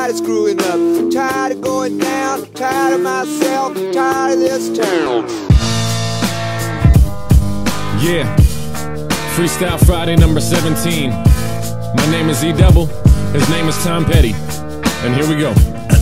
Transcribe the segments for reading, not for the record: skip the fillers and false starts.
tired of screwing up, tired of going down, tired of myself, tired of this town. Yeah, Freestyle Friday number 17. My name is E-Double, his name is Tom Petty, and here we go.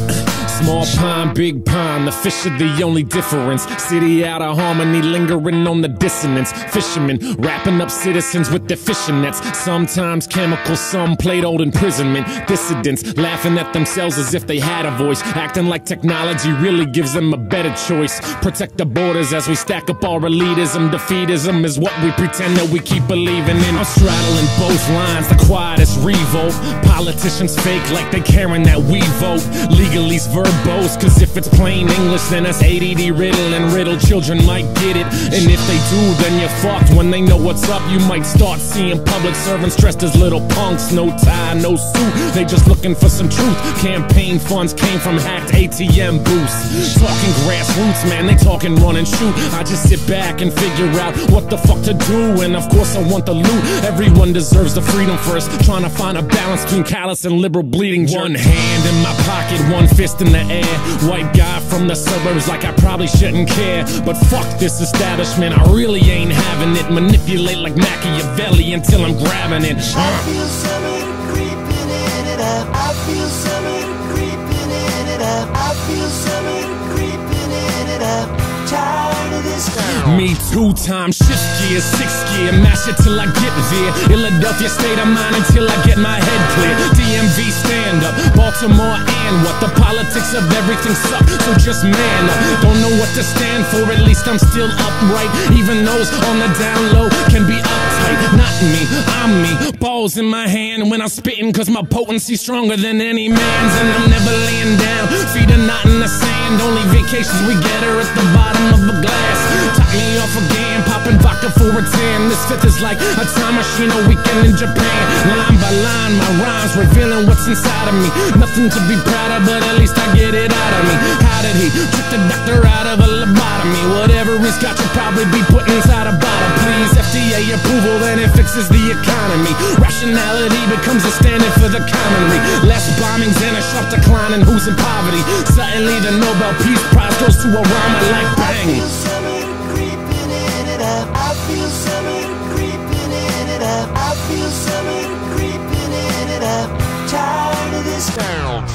Small pond, big pond, the fish are the only difference. City out of harmony, lingering on the dissonance. Fishermen wrapping up citizens with their fishing nets. Sometimes chemical, some played old imprisonment. Dissidents laughing at themselves as if they had a voice, acting like technology really gives them a better choice. Protect the borders as we stack up our elitism. Defeatism is what we pretend that we keep believing in. I'm straddling both lines, the quietest revolt. Politicians fake like they caring that we vote. Legalese verbose, cause if it's plain English, then that's ADD riddle, and riddle children might get it. And if they do, then you're fucked. When they know what's up, you might start seeing public servants dressed as little punks. No tie, no suit, they just looking for some truth. Campaign funds came from hacked ATM booths. Talking grassroots, man, they talking run and shoot. I just sit back and figure out what the fuck to do, and of course I want the loot. Everyone deserves the freedom first, trying to find a balance between callous and liberal bleeding. One hand in my pocket, one fist in the air. White guy from the suburbs like I probably shouldn't care, but fuck this establishment, I really ain't having it. Manipulate like Machiavelli until I'm grabbing it. I feel summer creeping in it up. I feel summer creeping in it up. I feel summer creeping in it up. Tired of this town. Me two-time shift gear, sixth gear, mash it till I get there. Philadelphia state of mind until I get my head clear. DMV stand up, Baltimore and what? The politics of everything suck, so just man up. Don't know what to stand for, at least I'm still upright. Even those on the down low can be uptight. Not me, I'm me, balls in my hand when I'm spitting, cause my potency's stronger than any man's. And I'm never laying down, feet are not in the sand. Only vacations we get are at the bottom of a glass. Top me off again, popping vodka for a tan. This fifth is like a time machine, a weekend in Japan. Line by line, my rhymes revealing what's inside of me. Nothing to be proud of, but at least I get it out of me. How did he trick the doctor out of a lobotomy? Whatever he's got, you'll probably be put inside a bottle. Please, FDA approval, then it fixes the economy. Rationality becomes a standard for the commonly. Less bombings and a sharp decline in who's in poverty. Suddenly the Nobel Peace Prize goes to a rhymer like bang. I feel summer creeping in it up. I feel summer creeping in it up. I feel summer creeping in it up. Tired of this town.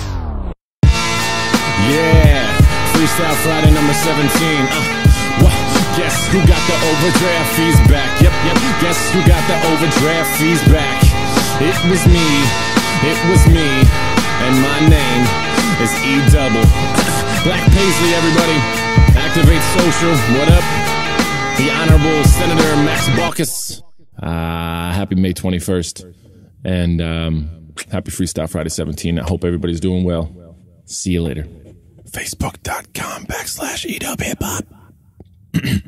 Yeah, Freestyle Friday number 17. Guess who got the overdraft fees back? Yep, guess who got the overdraft fees back? It was me, and my name is E-Double. Black Paisley, everybody. Activate Social, what up? The Honorable Senator Max Baucus. Happy May 21st. And happy Freestyle Friday 17. I hope everybody's doing well. See you later. Facebook.com/EDubHipHop.